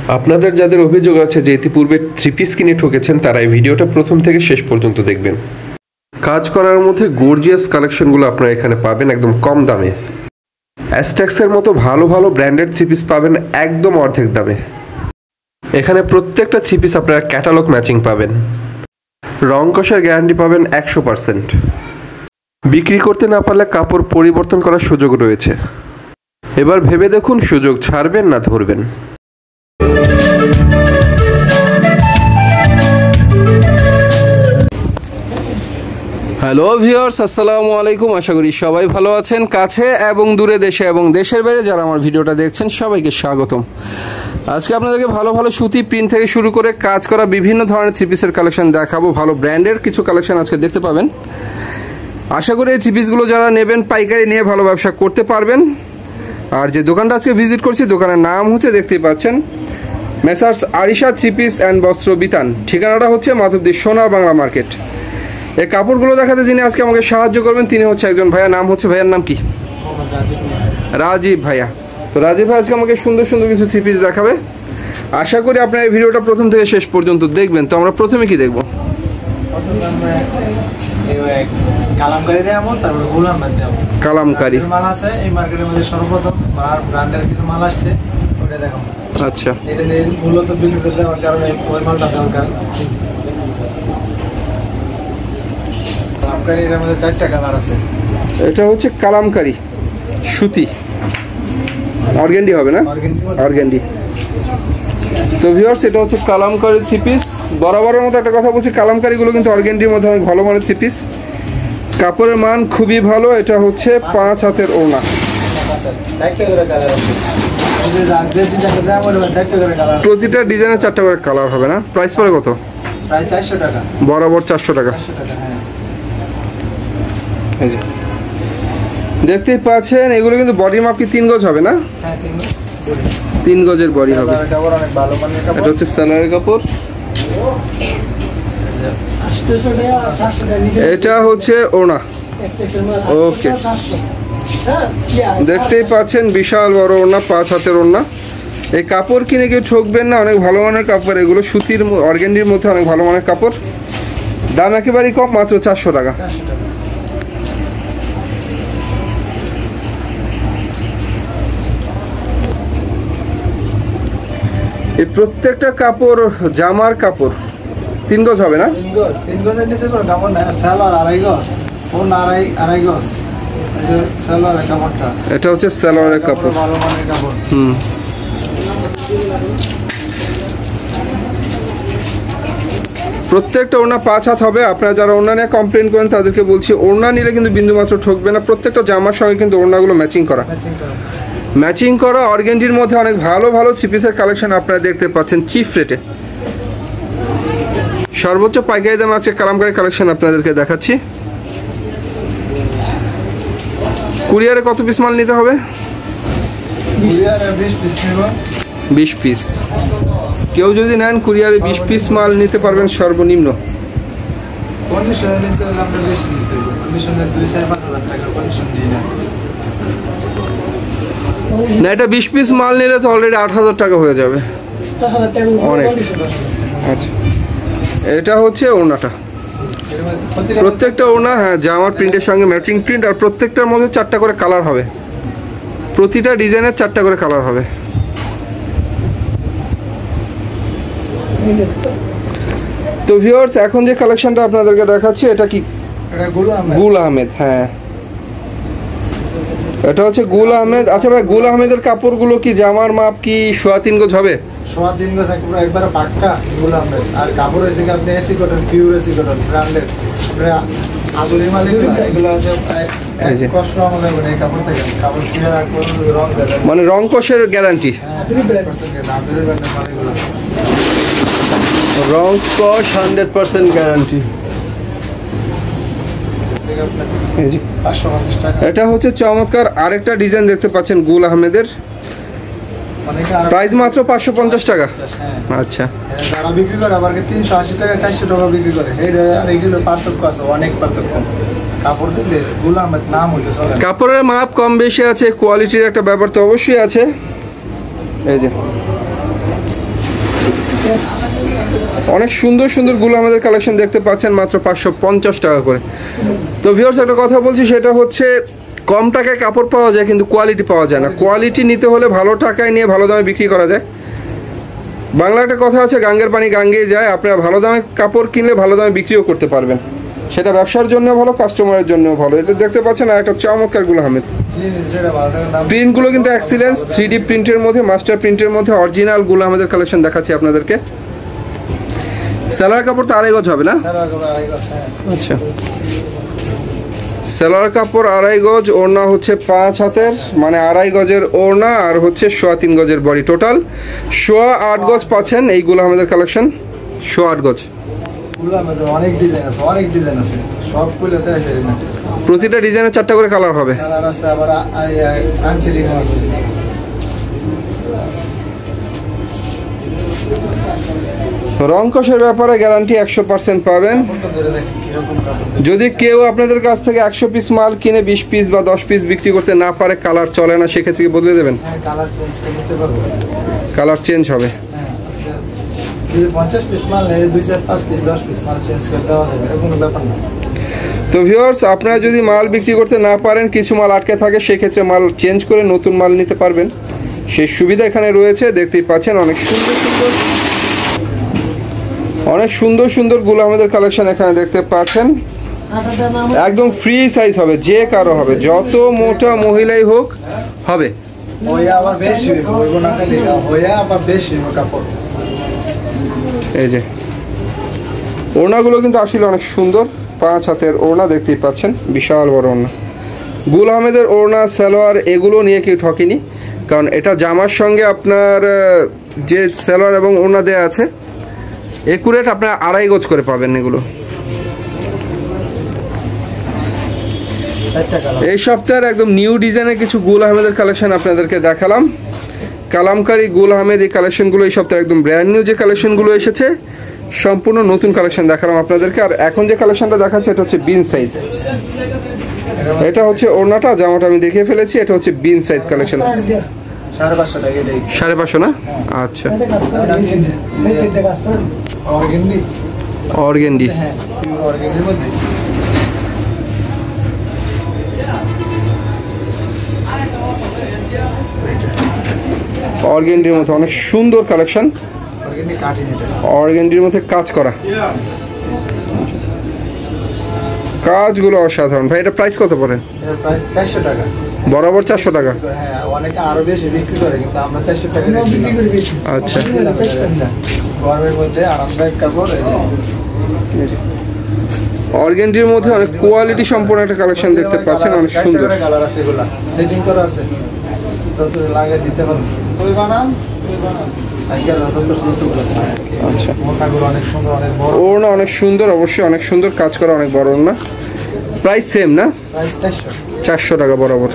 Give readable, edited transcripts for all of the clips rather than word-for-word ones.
আপনাদের যাদের অভিযোগ আছে যে ইতিপূর্বে 3 পিস কিনে ঠকেছেন তারা এই ভিডিওটা প্রথম থেকে শেষ পর্যন্ত দেখবেন। কাজ করার মধ্যে গর্জিয়াস কালেকশনগুলো আপনারা এখানে পাবেন একদম কম দামে। অ্যাস্ট্যাক্সের মতো ভালো ভালো ব্র্যান্ডেড 3 পিস পাবেন একদম অর্ধেক দামে। এখানে প্রত্যেকটা 3 পিস আপনারা ক্যাটালগ ম্যাচিং পাবেন। রং কষের গ্যারান্টি পাবেন 100%। বিক্রি করতে না পারলে কাপড় পরিবর্তন করার সুযোগ রয়েছে। এবার ভেবে দেখুন সুযোগ ছাড়বেন না ধরবেন। হ্যালো ভিউয়ার্স, আসসালামু আলাইকুম। আশা করি সবাই ভালো আছেন। কাছে এবং দূরে, দেশে এবং দেশের বাইরে যারা আমার ভিডিওটা দেখছেন সবাইকে স্বাগতম। আজকে আপনাদেরকে ভালো ভালো সুতি প্রিন্ট থেকে শুরু করে কাজ করা বিভিন্ন ধরনের 3 পিসের কালেকশন দেখাবো। ভালো ব্র্যান্ডের কিছু কালেকশন আজকে দেখতে পাবেন। আশা করি এই 3 পিসগুলো যারা নেবেন পাইকারি নিয়ে ভালো ব্যবসা করতে পারবেন। আর যে দোকানটা আজকে ভিজিট করছি দোকানের নাম হচ্ছে দেখতেই পাচ্ছেন মেসার্স আরিশা 3 পিস অ্যান্ড বস্ত্র বিতান। ঠিকানাটা হচ্ছে মাধবদী সোনার বাংলা মার্কেট। এই কাপড়গুলো দেখাতে যিনি আজকে আমাকে সাহায্য করবেন তিনি হচ্ছে একজন ভাইয়া। নাম হচ্ছে, ভাইয়ার নাম কি? রাজীব ভাইয়া। তো রাজীব ভাই আজকে আমাকে সুন্দর সুন্দর কিছু 3 পিস দেখাবে। আশা করি আপনার এই ভিডিওটা প্রথম থেকে শেষ পর্যন্ত দেখবেন। তো আমরা প্রথমে কি দেখবো? কালামকারী দেখাবো, তারপরে গোলাম দেখাবো। কালামকারী মাল আছে এই মার্কেটের মধ্যে সর্বপ্রথম ব্র্যান্ডের কিছু মাল আসছে, ওটা দেখাবো। আচ্ছা, এটা নিয়ে মূলত বিক্রি করতে দেওয়ার কারণে ওই মালটা দরকার। কালামকারী এর মধ্যে 4টা কালার আছে। এটা হচ্ছে কালামকারী সুতি, অর্গান্ডি হবে না? অর্গান্ডি। তো ভিউয়ার্স, এটা হচ্ছে কালামকারী 3 পিস। বরাবরের মতো একটা কথা বলছি, কালামকারীগুলো কিন্তু অর্গান্ডির মধ্যে অনেক ভালো মানের 3 পিস। কাপড়ের মান খুবই ভালো। এটা হচ্ছে 5 হাতের ওড়না। প্রতিটা ডিজাইনের 4টা করে কালার হবে না? প্রাইস পড়ে কত? প্রায় 400 টাকা। বরাবর 400 টাকা। দেখতেই পাচ্ছেন এগুলো কিন্তু বডি মাপ কি 3 গজ হবে না? হ্যাঁ, 3 গজের বডি হবে। এটা হচ্ছে সালোয়ারের কাপড়। এটা হচ্ছে ওড়না। ওকে, দেখতেই পাচ্ছেন বিশাল বড় ওড়না, 5 হাতের ওড়না। এই কাপড় কিনে কেউ ঠকবেন না, অনেক ভালো মানের কাপড়। এগুলো সুতির অর্গান্ডির মধ্যে অনেক ভালো মানের কাপড়। দাম একেবারেই কম, মাত্র 400 টাকা। এই প্রত্যেকটা কাপড় জামার কাপড় 3 গজ হবে না? 3 গজের নিচে কোনো কাপড় নাই। সালোয়ার 2.5 গজ, ওড়না 2.5 গজ। এই যে সালোয়ারের কাপড়টা, এটা হচ্ছে সালোয়ারের কাপড়, ভালো মানের কাপড়। প্রত্যেকটা ওড়না 5 হাত হবে। আপনারা যারা ওড়না নিয়ে কমপ্লেন করেন তাদেরকে বলছি, ওড়না নিলে কিন্তু বিন্দুমাত্র ঠকবে না। প্রত্যেকটা জামার সঙ্গে কিন্তু ওড়নাগুলো ম্যাচিং করা। ম্যাচিং করা অর্গান্ডির মধ্যে অনেক ভালো ভালো 3 পিসের কালেকশন আপনারা দেখতে পাচ্ছেন চিপ রেটে। সর্বোচ্চ পাইকারি দামে আছে কালামকারী কালেকশন আপনাদেরকে দেখাচ্ছি। কুরিয়ারে কত পিস মাল নিতে হবে? 20 পিস। কেউ যদি নেন কুরিয়ারে 20 পিস মাল নিতে পারবেন সর্বনিম্ন। না, এটা 20 পিস মাল নিলে তো অলরেডি 8000 টাকা হয়ে যাবে, অনেক। আচ্ছা, এটা হচ্ছে ওড়নাটা। প্রত্যেকটা ওড়না হ্যাঁ জামার প্রিন্টের সঙ্গে ম্যাচিং প্রিন্ট। আর প্রত্যেকটার মধ্যে 4টা করে কালার হবে। প্রতিটা ডিজাইনের 4টা করে কালার হবে। তো ভিউয়ার্স, এখন যে কালেকশনটা আপনাদেরকে দেখাচ্ছি এটা কি? গুল আহমেদ। হ্যাঁ, এটা হচ্ছে গুল আহমেদ। আচ্ছা ভাই, গুল আহমেদের কাপড়গুলো কি জামার মাপ কি 3.25 গজ হবে? 3.25 গজ একবারে পাক্কা গুল আহমেদ। আর কাপড় হয়েছে কি আপনি AC cotton, pure AC cotton branded. আপনারা আদুরি মালিক এগুলো আছে এক কষ্ট আমাদের মানে কাপড় থেকে কাপড় সিরা কোন রং দেয়, মানে রং কষের গ্যারান্টি। রং কষ 100% গ্যারান্টি। এটা হচ্ছে চমৎকার আরেকটা ডিজাইন দেখতে পাচ্ছেন গুল আহমেদের। প্রাইস মাত্র 550 টাকা। আচ্ছা, যারা বিক্রি করে আবার 380 টাকা 400 টাকা বিক্রি করে। আর এইগুলো পার্থক্য আছে, অনেক পার্থক্য। কাপড় দিলে গুল আহমেদ নাম হইতে চলে। কাপড়ের মাপ কম বেশি আছে, কোয়ালিটির একটা ব্যাপার তো অবশ্যই আছে। এই যে অনেক সুন্দর সুন্দর গুলো আমাদের কালেকশন দেখতে পাচ্ছেন মাত্র 550 টাকা করে। তো ভিউয়ার্স একটা কথা বলছি, সেটা হচ্ছে কম টাকায় কাপড় পাওয়া যায় কিন্তু কোয়ালিটি পাওয়া যায় না। কোয়ালিটি নিতে হলে ভালো টাকায় নিয়ে ভালো দামে বিক্রি করা যায়। বাংলা একটা কথা আছে, গাঙ্গের পানি গাঙ্গেই যায়। আপনারা ভালো দামে কাপড় কিনলে ভালো দামে বিক্রিও করতে পারবেন, সেটা ব্যবসার জন্য ভালো, কাস্টমারের জন্য ভালো। এটা দেখতে পাচ্ছেন আর একটা চমৎকার গুল আহমেদ। প্রিন্টগুলো কিন্তু এক্সিলেন্স, 3D প্রিন্টের মধ্যে, মাস্টার প্রিন্টের মধ্যে অরিজিনাল গুল আহমেদের কালেকশন দেখাচ্ছি আপনাদেরকে। সেলার কাপড় তো আড়াই গজ হবে না? আচ্ছা, সেলার কাপড় আড়াই গজ, ওড়না হচ্ছে 5 হাতের, মানে আড়াই গজের ওড়না, আর হচ্ছে 3.25 গজের বডি, টোটাল 8.25 গজ পাচ্ছেন এইগুলো আমাদের কালেকশন। 8.25 গজ, অনেক ডিজাইন আছে, অনেক ডিজাইন আছে, সবগুলো দেখাই না। প্রতিটা ডিজাইনের 4টা করে কালার হবে। কালার আছে, আবার আনসেটিং আছে। রং কষের ব্যাপারে গ্যারান্টি 100% পাবেন। যদি কেউ আপনাদের কাছ থেকে 100 পিস মাল কিনে 20 পিস বা 10 পিস বিক্রি করতে না পারে, কালার চলে না, সেক্ষেত্রে বদলে দেবেন? কালার চেঞ্জ করতে পারবো, কালার চেঞ্জ হবে। যদি 50 পিস মাল নেয় 2 4 5 পিস 10 পিস মাল চেঞ্জ করে দেওয়া যাবে, এরকম কোনো ব্যাপার না। তো ভিউয়ার্স, আপনারা যদি মাল বিক্রি করতে না পারেন, কিছু মাল আটকে থাকে, সেক্ষেত্রে মাল চেঞ্জ করে নতুন মাল নিতে পারবেন, সেই সুবিধা এখানে রয়েছে। দেখতেই পাচ্ছেন অনেক সুন্দর সুন্দর গুলো আমাদের কালেকশন এখানে দেখতে পাচ্ছেন। একদম ফ্রি সাইজ হবে, যে কারো হবে, যত মোটা মহিলাই হোক হবে। এই যে ওড়নাগুলো কিন্তু আসলে অনেক সুন্দর, 5 হাতের ওড়না দেখতেই পাচ্ছেন, বিশাল বড় ওড়না। গুল আহমেদের ওড়না, সালোয়ার এগুলো নিয়ে কেউ ঠকেনি, কারণ এটা জামার সঙ্গে আপনার যে সালোয়ার এবং ওড়না দেওয়া আছে একুরেট আপনার আড়াই গজ করে পাবেন এগুলো। এই সপ্তাহের একদম নিউ ডিজাইনের কিছু গুল আহমেদের কালেকশন আপনাদেরকে দেখালাম। কালামকারী গুল আহমেদ এই কালেকশনগুলো এই সপ্তাহে একদম ব্র্যান্ড নিউ যে কালেকশনগুলো এসেছে, সম্পূর্ণ নতুন কালেকশন দেখালাম আপনাদেরকে। আর এখন যে কালেকশনটা দেখাচ্ছে এটা হচ্ছে বিন সাইজ। এটা হচ্ছে ওড়নাটা, জামাটা আমি দেখিয়ে ফেলেছি, এটা হচ্ছে বিন সাইজ কালেকশন। 550 টাকা এটাই। 550 না? আচ্ছা, অর্গেন্ডি। হ্যাঁ, অর্গেন্ডির মধ্যে অর্গেন্ডির মধ্যে অনেক সুন্দর কালেকশন। অর্গেন্ডির মধ্যে কাজ করা, কাজগুলো অসাধারণ। ভাই এটা প্রাইস কত পড়ে? প্রাইস 400 টাকা। বরাবর 400 টাকা? হ্যাঁ, অনেকে আরো বেশি বিক্রি করে, কিন্তু আমরা 400 টাকা বিক্রি করি। আচ্ছা, গরমের মধ্যে আরামদায়ক কাপড়। অর্গেন্ডির মধ্যে অনেক কোয়ালিটি সম্পন্ন একটা কালেকশন দেখতে পাচ্ছেন, অনেক সুন্দর কালার আছে, এগুলা সেটিং করা আছে, যত লাগে দিতে পারবেন। কই বানান আচ্ছা, মোটাগুলো অনেক সুন্দর, অনেক বড় ওড়না, অনেক সুন্দর, অবশ্যই অনেক সুন্দর কাজ করা, অনেক বড় ওড়না। প্রাইস সেম না? প্রাইস 400 টাকা বরাবর।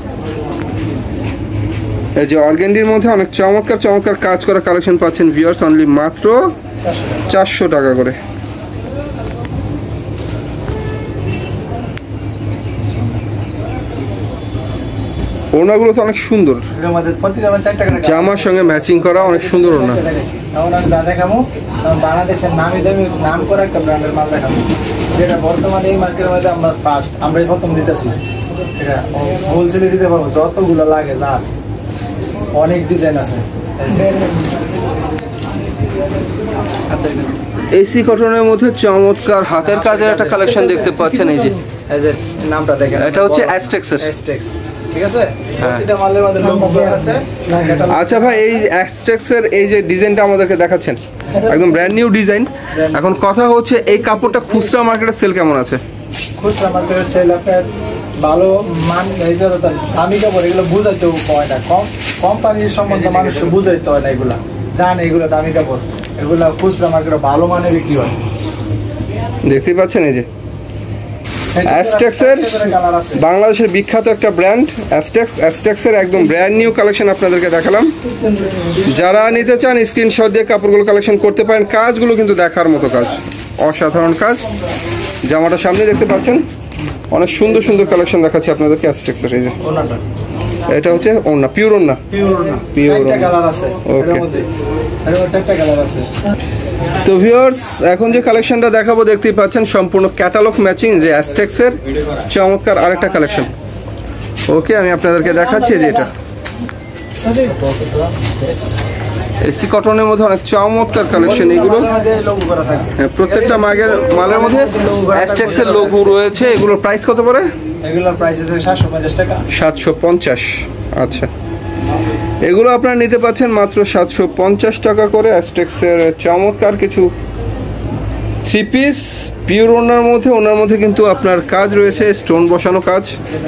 এই যে অর্গেন্ডির মধ্যে অনেক চমৎকার চমৎকার কাজ করা কালেকশন পাচ্ছেন ভিউয়ার্স, অনলি মাত্র 400 টাকা করে। ওড়নাগুলো তো অনেক সুন্দর, জামার সঙ্গে ম্যাচিং করা, অনেক সুন্দর ওড়না। বাংলাদেশের নামি দামি নাম করা একটা ব্র্যান্ডের মাল দেখাবো, যেটা বর্তমানে এই মার্কেটের মধ্যে আমরা ফার্স্ট, আমরাই প্রথম দিতেছি। এটা হোলসেলে দিতে পারবো, যতগুলো লাগে যা, অনেক ডিজাইন আছে। এসি কটনের মধ্যে চমৎকার হাতের কাজের একটা কালেকশন দেখতে পাচ্ছেন। এই যে নামটা দেখেন, এটা হচ্ছে অ্যাজটেক্সের। ঠিক আছে, প্রতিটা মালের মধ্যে লোগো আছে। আচ্ছা ভাই, এই অ্যাজটেক্সের এই যে ডিজাইনটা আমাদেরকে দেখাচ্ছেন, একদম ব্র্যান্ড নিউ ডিজাইন। এখন কথা হচ্ছে এই কাপড়টা খুচরা মার্কেটে সেল কেমন আছে? খুচরা মার্কেটে সেল আপনার ভালো মান, এই যে দামি কাপড়, এগুলো বুঝাইতে হয় না, কোম্পানির সম্বন্ধে মানুষ বুঝাইতে হয় না, এগুলা জানে এগুলো দামি কাপড়, এগুলা খুচরা মার্কেটে ভালো মানে বিক্রি হয়। দেখতেই পাচ্ছেন এই যে অ্যাজটেক্সের, বাংলাদেশের বিখ্যাত একটা ব্র্যান্ড অ্যাজটেক্সের একদম ব্র্যান্ড নিউ কালেকশন আপনাদেরকে দেখালাম। যারা নিতে চান স্ক্রিনশট দিয়ে কাপড়গুলো কালেকশন করতে পারেন। কাজগুলো কিন্তু দেখার মতো কাজ, অসাধারণ কাজ। জামাটা সামনে দেখতে পাচ্ছেন, অনেক সুন্দর সুন্দর কালেকশন দেখাচ্ছি আপনাদেরকে অ্যাজটেক্সের। এই যে এটা হচ্ছে ওড়না, পিওর ওড়না। চারটা কালার আছে এর মধ্যে, চারটা কালার আছে। তো ভিউয়ার্স, এখন যে কালেকশনটা দেখাবো দেখতেই পাচ্ছেন সম্পূর্ণ ক্যাটালগ ম্যাচিং, যে অ্যাস্টেক্সের চমৎকার আরেকটা কালেকশন। ওকে, আমি আপনাদেরকে দেখাচ্ছি যে এটা এসি কটনের মধ্যে অনেক চমৎকার কালেকশন এগুলো। প্রত্যেকটা মালের মধ্যে অ্যাস্টেক্সের লোগো রয়েছে। এগুলোর প্রাইস কত পড়ে? এগুলোর প্রাইস আছে 750 টাকা। 750। আচ্ছা, এগুলো আপনারা নিতে পাচ্ছেন মাত্র 750 টাকা করে। অ্যাস্টেক্সের চমৎকার কিছু থ্রি পিস পিওর ওনার মধ্যে কিন্তু আপনার কাজ রয়েছে, স্টোন বসানো কাজ।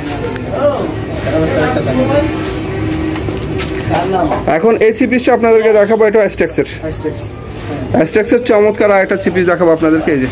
এখন এই থ্রি পিসটা আপনাদেরকে দেখাবো, এটা অ্যাস্টেক্সের চমৎকার আর একটা থ্রি পিস দেখাবো আপনাদেরকে। এই যে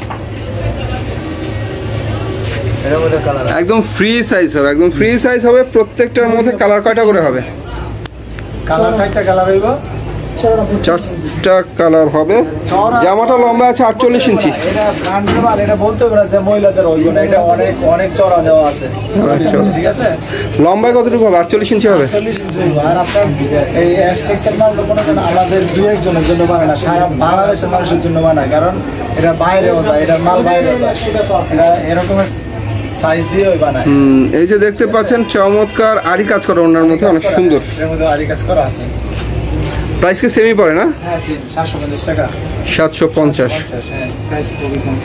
একদম ফ্রি সাইজ হবে, প্রত্যেকটার মধ্যে কালার কয়টা করে হবে? কালার 4টা কালার হইব, 4টা কালার হবে। জামাটা লম্বা আছে 48 ইঞ্চি। এটা ব্র্যান্ডের মাল, এটা বলতে পারে যে মহিলাদের হইব না, এটা অনেক চড়া দেওয়া আছে। ঠিক আছে, লম্বায় কতটুকু হবে? 48 ইঞ্চি হবে। 48 ইঞ্চি হইব। আর আপনার এই অ্যাস্টেক্সের মাল তো কোনো আমাদের দুই একজনের জন্য বানায় না, সারা বাংলাদেশের মানুষের জন্য বানায়, কারণ এটা বাইরেও যায়, এটা মাল বাইরেও যায়, এটা এরকমের সাইজ দিয়ে বানায়। এই যে দেখতে পাচ্ছেন চমৎকার আরি কাজ করা ওনার মধ্যে, অনেক সুন্দর। এর মধ্যে আরি কাজ করা আছে। প্রাইস কি সেমই পড়ে না? হ্যাঁ, সেম 750 টাকা। 750। হ্যাঁ, প্রাইস খুবই কম।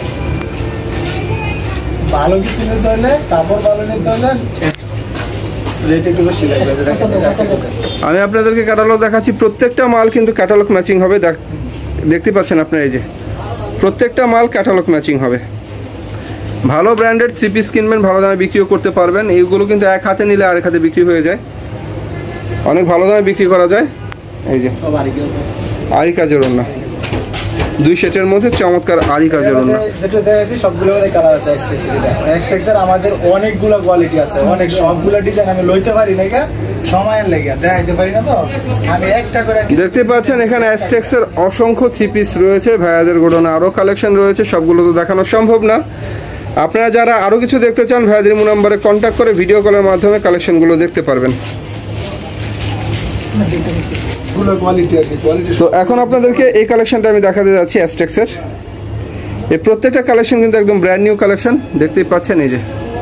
ভালো কিছু নিতে হলে, কাপড় ভালো নিতে হলে রেট একটু বেশি লাগবে। আমি আপনাদেরকে ক্যাটালগ দেখাচ্ছি, প্রত্যেকটা মাল কিন্তু ক্যাটালগ ম্যাচিং হবে। দেখতে পাচ্ছেন আপনারা, এই যে প্রত্যেকটা মাল ক্যাটালগ ম্যাচিং হবে। ভালো ব্র্যান্ডেড থ্রি পিস কিনবেন, ভালো দামে বিক্রিও করতে পারবেন। এইগুলো কিন্তু এক হাতে নিলে আরেক হাতে বিক্রি হয়ে যায়, অনেক ভালো দামে বিক্রি করা যায়। এই যে আরি কাজের ওড়না, 2 সেটের মধ্যে চমৎকার আরি কাজের ওড়না। যেটা দেখাচ্ছি সবগুলোর মধ্যে কালার আছে। এক্সটেক্সের আমাদের অনেকগুলো কোয়ালিটি আছে, অনেক সবগুলো ডিজাইন আমি লইতে পারি না, সময়ের লেগে দেখাইতে পারি না, তো আমি একটা করে। দেখতে পাচ্ছেন এখানে অ্যাস্টেক্সের অসংখ্য থ্রি পিস রয়েছে, ভাইয়াদের গোডাউনে আরও কালেকশন রয়েছে, সবগুলো তো দেখানো সম্ভব না। আপনারা যারা আরও কিছু দেখতে চান, ভাইয়াদের ইমো নাম্বারে কন্ট্যাক্ট করে ভিডিও কলের মাধ্যমে কালেকশনগুলো দেখতে পারবেন। তো এখন আপনাদেরকে এই কালেকশনটা আমি দেখাতে যাচ্ছি অ্যাস্টেক্সের। এই প্রত্যেকটা কালেকশন কিন্তু একদম ব্র্যান্ড নিউ কালেকশন, দেখতেই পাচ্ছেন। এই যে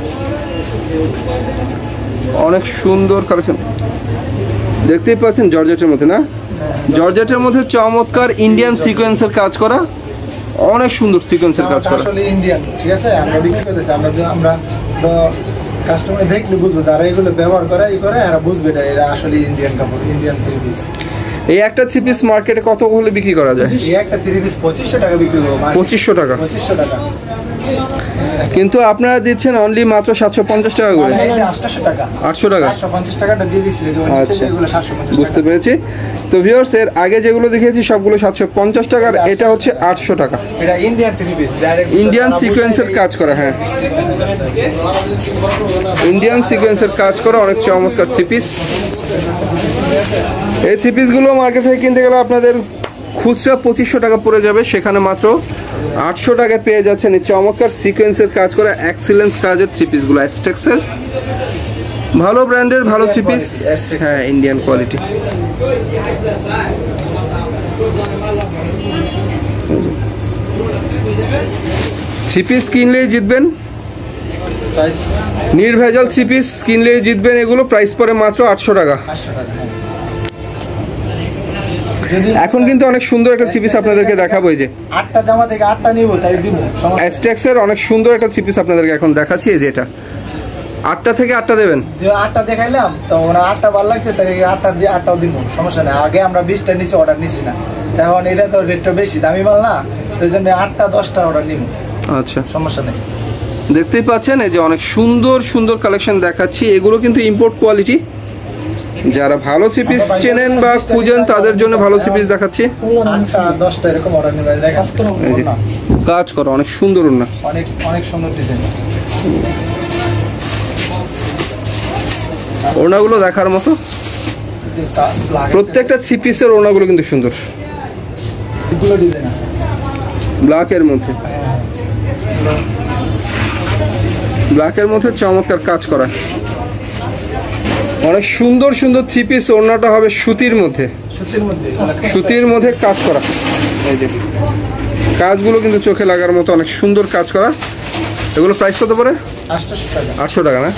অনেক সুন্দর কালেকশন দেখতেই পাচ্ছেন, জর্জেটের মধ্যে না, জর্জেটের মধ্যে চমৎকার ইন্ডিয়ান সিকোয়েন্সের কাজ করা, অনেক সুন্দর সিকোয়েন্সের কাজ করা। আসলে ইন্ডিয়ান, ঠিক আছে, আমরা বিক্রি করতেছি, আমরা তো কাস্টমার দেখলে বুঝবে, যারা এগুলো ব্যবহার করে এরা বুঝবে এটা আসলে ইন্ডিয়ান কাপড়, ইন্ডিয়ান থ্রি পিস। এই একটা থ্রি পিস মার্কেটে কত হলে বিক্রি করা যায়? এই একটা থ্রি পিস 2500 টাকা বিক্রি করব। 2500 টাকা? 2500 টাকা। কিন্তু আপনারা দিচ্ছেন অনলি মাত্র 750 টাকা করে। 800 টাকা। 800 টাকা? 750 টাকাটা দিয়ে দিচ্ছি, আচ্ছা, এগুলো 750। বুঝতে পেরেছি। তো ভিউয়ার্স, এর আগে যেগুলো দেখিয়েছি সবগুলো 750 টাকার, এটা হচ্ছে 800 টাকা। এটা Indian three piece, direct Indian সিকোয়েন্সের কাজ করা। হ্যাঁ, ইন্ডিয়ান সিকোয়েন্সের কাজ করা অনেক চমৎকার থ্রি পিস। এই থ্রি পিসগুলো মার্কেট থেকে কিনতে গেলে আপনাদের খুচরা 2500 টাকা পড়ে যাবে, সেখানে মাত্র 800 টাকায় পেয়ে যাচ্ছেন এই চমৎকার সিকোয়েন্সের কাজ করা এক্সিলেন্স কাজের থ্রি পিসগুলো। অ্যাস্টেক্সের ভালো ব্র্যান্ডের ভালো থ্রি পিস, হ্যাঁ, ইন্ডিয়ান কোয়ালিটি। থ্রি পিস কিনলেই জিতবেন, নির্ভেজাল থ্রি পিস কিনলেই জিতবেন। এগুলো প্রাইস পড়ে মাত্র 800 টাকা। এখন কিন্তু অনেক সুন্দর একটা থ্রি পিস আপনাদেরকে দেখাবো। এই যে 8টা জামা থেকে 8টা নিব, তাই দিব। অ্যাস্টেক্সের অনেক সুন্দর একটা থ্রি পিস আপনাদেরকে এখন দেখাচ্ছি। এই যে এটা 8টা থেকে 8টা দেবেন। 8টা দেখাইলাম তো ওরা 8টা ভালো লাগছে, তাই 8টা দিয়ে 8টাও দিব, সমস্যা নেই। আগে আমরা 20টা নিচে অর্ডার নিছি না, এখন এটা তো রেটটা বেশি, দামি মাল না, তো এই জন্য 8টা 10টা অর্ডার নিব। আচ্ছা, সমস্যা নেই। দেখতেই পাচ্ছেন এই যে অনেক সুন্দর সুন্দর কালেকশন দেখাচ্ছি। এগুলো কিন্তু ইম্পোর্ট কোয়ালিটি। যারা ভালো থ্রি পিস চেনেন বা খুঁজেন তাদের জন্য ভালো থ্রি পিস দেখাচ্ছি। 8টা 10টা এরকম অর্ডার নিবে, দেখাস করো না, কাজ করো অনেক সুন্দর না, অনেক অনেক সুন্দর ডিজাইন। ওড়নাগুলো দেখার মতো, প্রত্যেকটা থ্রি পিসের ওড়নাগুলো কিন্তু সুন্দর। এগুলো ডিজাইন আছে ব্ল্যাকের মধ্যে, ব্ল্যাকের মধ্যে চমৎকার কাজ করা। অনেক সুন্দর সুন্দর থ্রি পিস। ওড়নাটা হবে সুতির মধ্যে, সুতির মধ্যে কাজ করা। এই যে কাজগুলো কিন্তু চোখে লাগার মতো অনেক সুন্দর কাজ করা। এগুলো প্রাইস কত পড়ে? 800 টাকা না?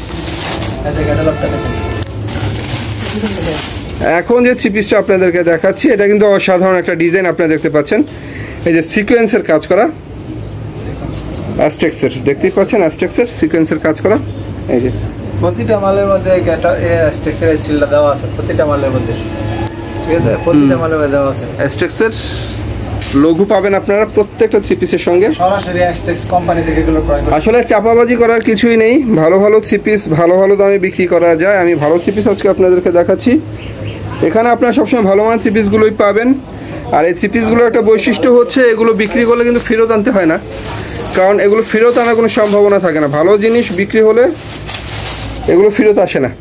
এখন যে থ্রি পিসটা আপনাদেরকে দেখাচ্ছি এটা কিন্তু অসাধারণ একটা ডিজাইন আপনারা দেখতে পাচ্ছেন। এই যে সিকোয়েন্সের কাজ করা, অ্যাস্টেক্সের দেখতেই পাচ্ছেন, অ্যাস্টেক্সের সিকোয়েন্সের কাজ করা। এই যে প্রতিটা মালের মধ্যে অ্যাস্টেক্সের সিলটা দেওয়া আছে, প্রতিটা মালের মধ্যে, ঠিক আছে? প্রতিটা মালের মধ্যে দেওয়া আছে অ্যাস্টেক্সের লঘু পাবেন আপনারা প্রত্যেকটা থ্রি পিসের সঙ্গে। সরাসরি অ্যাস্টেক্স কোম্পানি থেকে এগুলো ক্রয় করা। আসলে চাপাবাজি করার কিছুই নেই, ভালো ভালো থ্রি পিস ভালো ভালো দামে বিক্রি করা যায়। আমি ভালো থ্রি পিস আজকে আপনাদেরকে দেখাচ্ছি। এখানে আপনারা সবসময় ভালো মানের থ্রি পিসগুলোই পাবেন। আর এই থ্রি পিসগুলোর একটা বৈশিষ্ট্য হচ্ছে এগুলো বিক্রি করলে কিন্তু ফেরত আনতে হয় না, কারণ এগুলো ফেরত আনার কোনো সম্ভাবনা থাকে না। ভালো জিনিস বিক্রি হলে এগুলো ফেরত আসে না।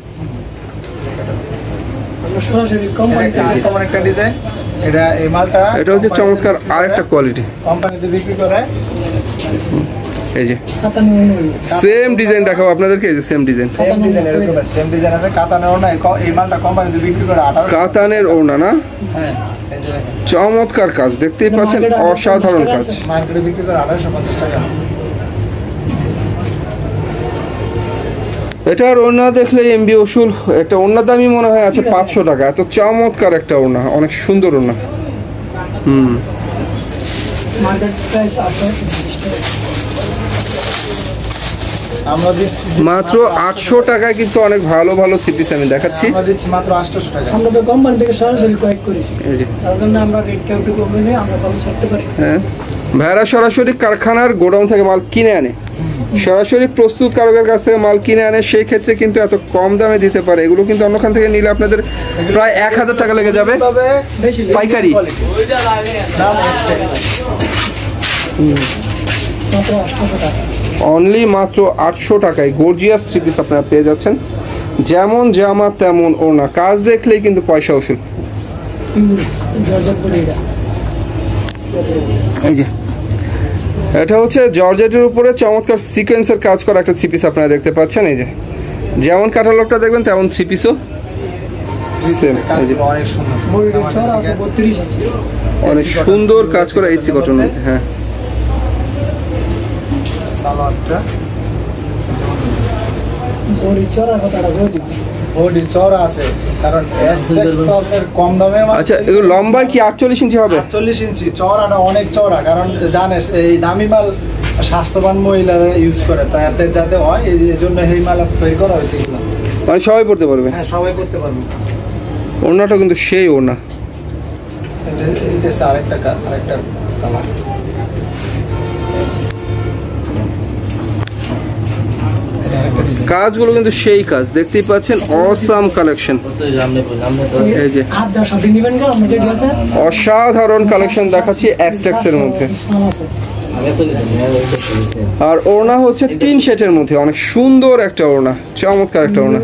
এটা হচ্ছে চমৎকার আরেকটা কোয়ালিটি, কোম্পানিতে বিক্রি করে। এই যে সেম ডিজাইন দেখাবো আপনাদেরকে। এই যে সেম ডিজাইন, সেম ডিজাইন, এরকম সেম ডিজাইন আছে। কাতানের ওড়না, এই মালটা কোম্পানিতে বিক্রি করে 18 কাতানের ওড়না না? হ্যাঁ, এই যে চমৎকার কাজ দেখতেই পাচ্ছেন, অসাধারণ কাজ। মার্কেটে বিক্রি করে 1850 টাকা। এটার ওড়না দেখলে এমবি ওসুল, একটা ওড়নার দামই মনে হয় আছে 500 টাকা। এত চমৎকার একটা ওড়না, অনেক সুন্দর ওড়না। মাত্র 800 টাকায় কিন্তু অনেক ভালো ভালো থ্রি পিস আমি দেখাচ্ছি। আমরা দিচ্ছি মাত্র 800 টাকা। আমরা তো কোম্পানি থেকে সরাসরি ক্রয় করেছি, তার জন্য আমরা রেটটা একটু কমে নিয়ে আমরা কম ছাড়তে পারি। হ্যাঁ, ভাইরা সরাসরি কারখানার গোডাউন থেকে মাল কিনে আনে, সরাসরি প্রস্তুতকারকের কাছ থেকে মাল কিনে আনে, সেই ক্ষেত্রে কিন্তু এত কম দামে দিতে পারে। এগুলো কিন্তু অন্যখান থেকে নিলে আপনাদের প্রায় 1000 টাকা লেগে যাবে পাইকারি। অনলি মাত্র 800 টাকায় গর্জিয়াস থ্রি পিস আপনারা পেয়ে যাচ্ছেন। যেমন জামা তেমন ওড়না, কাজ দেখলেই কিন্তু পয়সা ওসুল। এই যে এটা হচ্ছে জর্জেটের উপরে চমৎকার সিকোয়েন্সের কাজ করা একটা থ্রি পিস আপনারা দেখতে পাচ্ছেন। এই যে যেমন ক্যাটালগটা দেখবেন তেমন থ্রি পিসও সেম। অনেক সুন্দর কাজ করা এসি কটন মধ্যে। হ্যাঁ, আচ্ছা, এগুলো লম্বায় কি 48 ইঞ্চি হবে? 48 ইঞ্চি। চওড়াটা অনেক চওড়া, কারণ জানেন এই দামি মাল স্বাস্থ্যবান মহিলারা ইউজ করে, তাতে যাতে হয় এই জন্য এই মাল তৈরি করা হয়েছে। এগুলো মানে সবাই পড়তে পারবে? হ্যাঁ, সবাই পড়তে পারবে। ওড়নাটা কিন্তু সেই ওড়না। এটা আরেকটা কালার। কাজগুলো কিন্তু সেই কাজ দেখতেই পাচ্ছেন, অসাম কালেকশন। এই যে অসাধারণ কালেকশন দেখাচ্ছি অ্যাস্টেক্সের মধ্যে। আর ওড়না হচ্ছে 3 সেটের মধ্যে, অনেক সুন্দর একটা ওড়না, চমৎকার একটা ওড়না।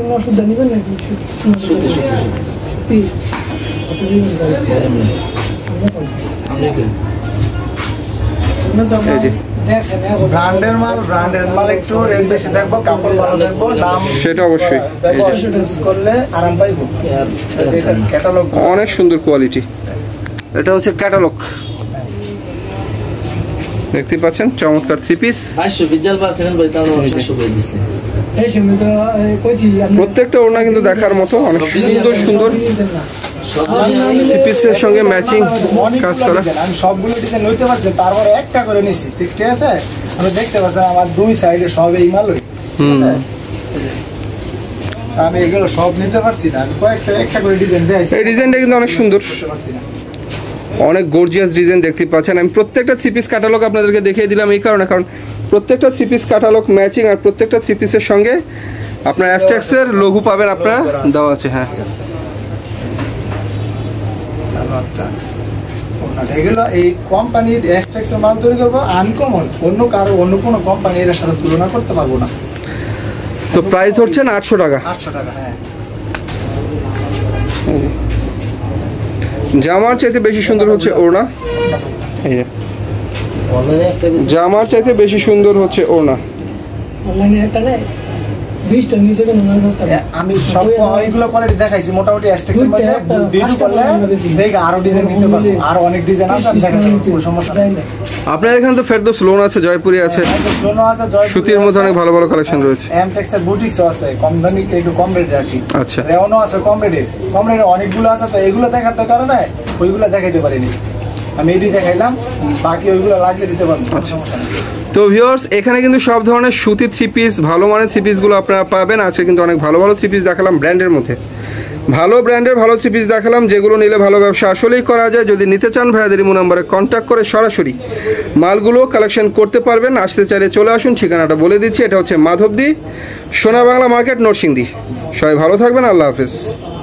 এই যে ব্র্যান্ডের মাল একটু রেট বেশি দেখবো, কাপড় ভালো দেখবো, দাম সেটা অবশ্যই করলে আরাম পাইবো। ক্যাটালগ অনেক সুন্দর কোয়ালিটি। এটা হচ্ছে ক্যাটালগ, দেখতে পাচ্ছেন চমৎকার থ্রি পিস। প্রত্যেকটা ওড়না কিন্তু দেখার মতো, অনেক সুন্দর সুন্দর থ্রি পিসের সঙ্গে ম্যাচিং কাজ করা। আমি সবগুলো ডিজাইন নিতে পারছি, তারপরে একটা করে নিছি, ঠিক আছে? আপনি দেখতে পাচ্ছেন আমার দুই সাইডে সব এই মালই। আমি এগুলো সব নিতে পারছি না, আমি কয়েকটা একটা করে ডিজাইন দিয়েছি। এই ডিজাইনটা কিন্তু অনেক সুন্দর, অনেক গর্জিয়াস ডিজাইন দেখতে পাচ্ছেন। আমি প্রত্যেকটা থ্রি পিস ক্যাটালগ আপনাদেরকে দেখিয়ে দিলাম এই কারণে, কারণ প্রত্যেকটা থ্রি পিস ক্যাটালগ ম্যাচিং, আর প্রত্যেকটা থ্রি পিসের সঙ্গে আপনার অ্যাস্টেক্সের লোগো পাবেন আপনারা দেওয়া আছে। হ্যাঁ, এগুলো এই কোম্পানির অ্যাস্টেক্সের মাল তৈরি করবো আনকমন, অন্য কোনো কোম্পানি এর সাথে তুলনা করতে পারবো না। তো প্রাইস হচ্ছে 800 টাকা। 800 টাকা। হ্যাঁ, জামার চাইতে বেশি সুন্দর হচ্ছে ওড়না। এই যে জামার চাইতে বেশি সুন্দর হচ্ছে ওড়না। 20টার নিচে কোনো মাল বস্তা না। আমি সব অনেকগুলো কোয়ালিটি দেখাইছি মোটামুটি এক্সটেক্সের মধ্যে ভিডিও করলে দেখে আরো ডিজাইন দিতে পারবো, আরো অনেক ডিজাইন আছে দেখাতে কোনো সমস্যা নাই। আপনার এখানে তো ফেরদৌস লোন আছে, জয়পুরি আছে, লোনও আছে, জয়পুরি সুতির মধ্যে অনেক ভালো ভালো কালেকশন রয়েছে। এমটেক্সের বুটিক্সও আছে, কম দামি একটু কম রেটে আর কি। আচ্ছা, রেওনও আছে কম রেটে অনেকগুলো আছে, তো এগুলো দেখাতে কারণে ওইগুলো দেখাইতে পারিনি, আমি এটি দেখাইলাম, বাকি ওইগুলো লাগলে দিতে পারবো, সমস্যা নেই। তো ভিউয়ার্স এখানে কিন্তু সব ধরনের সুতি থ্রি পিস, ভালো মানের থ্রি পিসগুলো আপনারা পাবেন। আজকে কিন্তু অনেক ভালো ভালো থ্রি পিস দেখালাম, ব্র্যান্ডের মধ্যে ভালো ব্র্যান্ডের ভালো থ্রি পিস দেখালাম, যেগুলো নিলে ভালো ব্যবসা আসলেই করা যায়। যদি নিতে চান ভাইয়াদের ইমো নাম্বারে কন্ট্যাক্ট করে সরাসরি মালগুলো কালেকশন করতে পারবেন। আসতে চাইলে চলে আসুন, ঠিকানাটা বলে দিচ্ছি, এটা হচ্ছে মাধবদী সোনা বাংলা মার্কেট, নরসিংদী। সবাই ভালো থাকবেন, আল্লাহ হাফেজ।